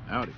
Howdy.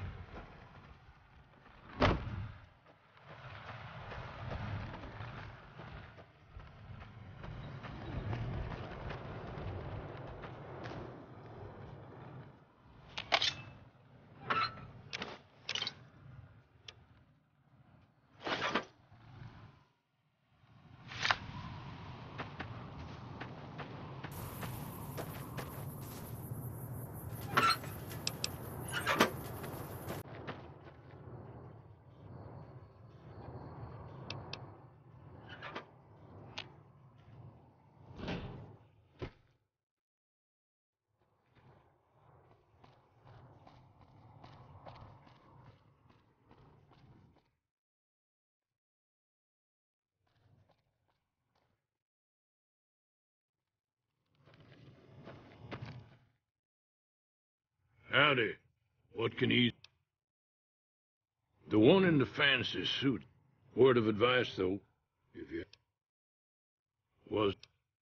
Howdy. What can he... The one in the fancy suit. Word of advice, though, if you... Was...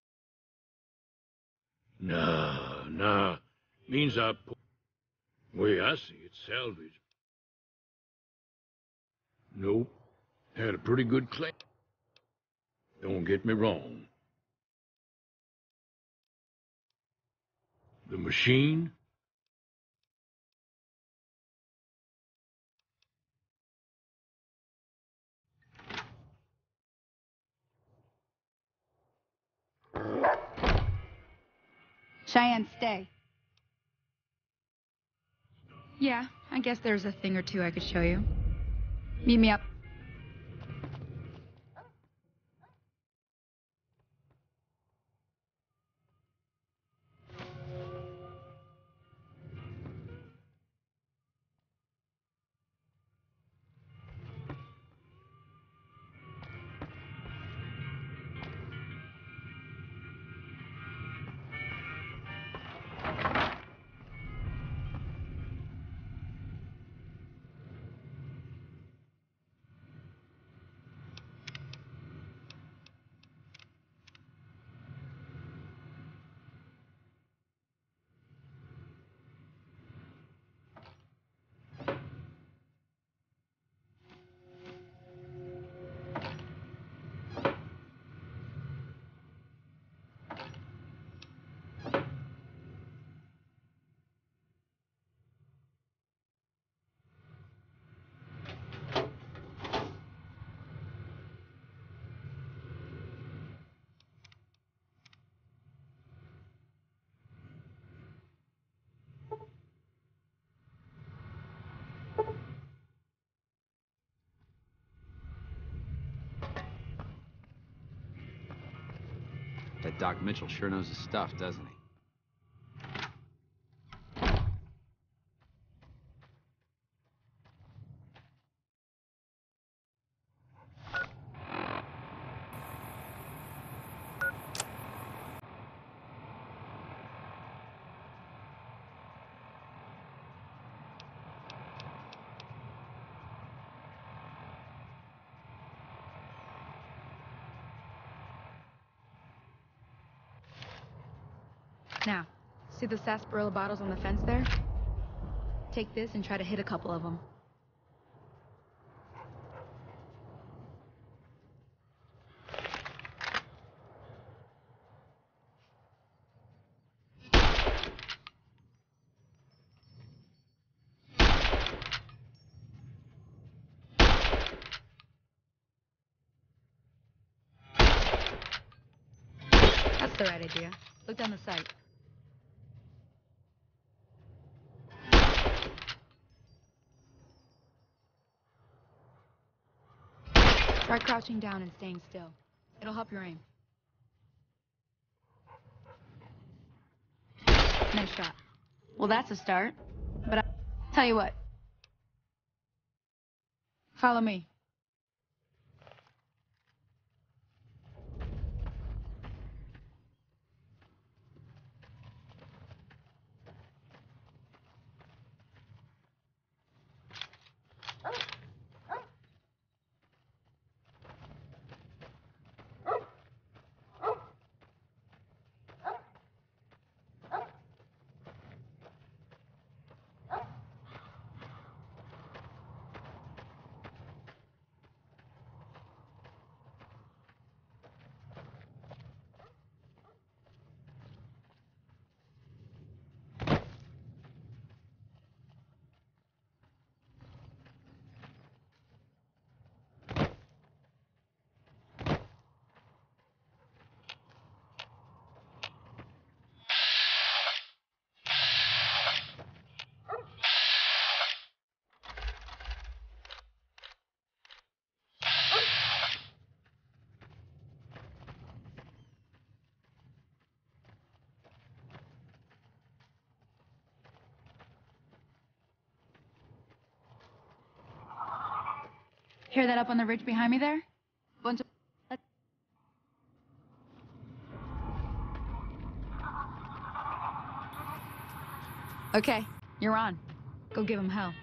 Nah. Means I... Way I see it, salvage. Nope. Had a pretty good claim. Don't get me wrong. The machine? Cheyenne, stay. Yeah, I guess there's a thing or two I could show you. Meet me up. That Doc Mitchell sure knows his stuff, doesn't he? Now, see the sarsaparilla bottles on the fence there? Take this and try to hit a couple of them. That's the right idea. Look down the sight. Try crouching down and staying still. It'll help your aim. Nice shot. Well, that's a start. But I'll tell you what. Follow me. Hear that up on the ridge behind me there? Bunch of... Okay, you're on. Go give him hell.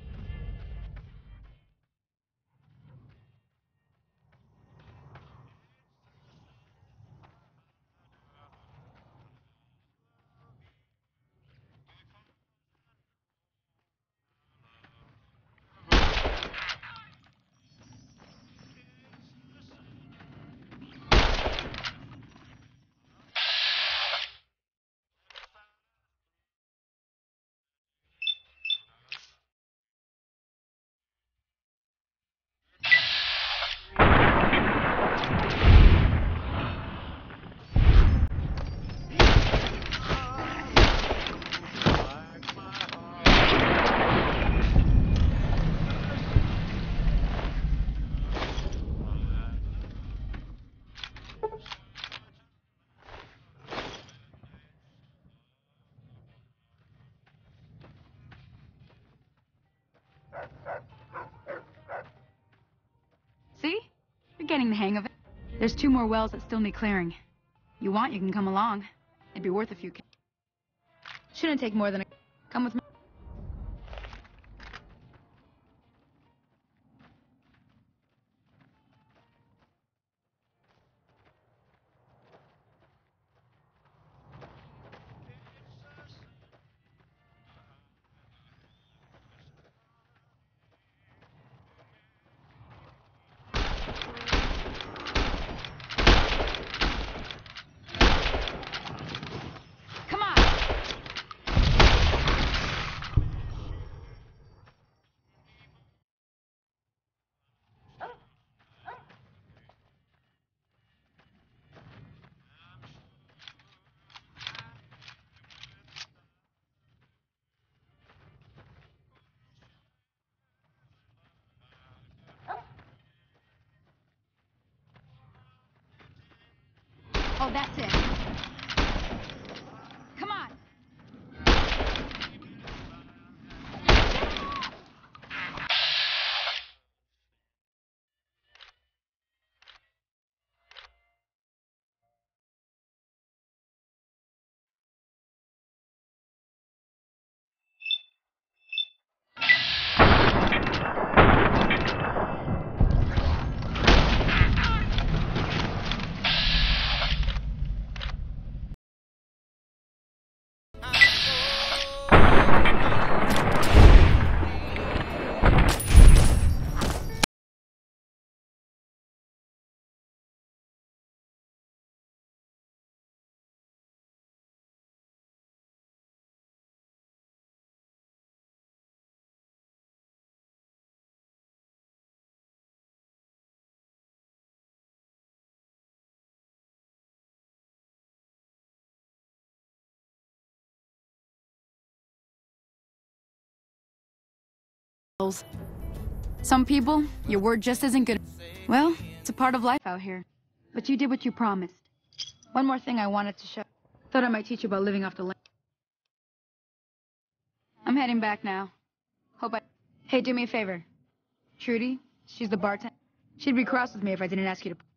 See? You're getting the hang of it. There's 2 more wells that still need clearing. You want, you can come along. It'd be worth a few... Shouldn't take more than a... Come with me. Come on! Oh, that's it. Come on! Some people, your word just isn't good. Well, it's a part of life out here. But you did what you promised. One more thing I wanted to show. Thought I might teach you about living off the land. I'm heading back now. Hey, do me a favor. Trudy, she's the bartender. She'd be cross with me if I didn't ask you to...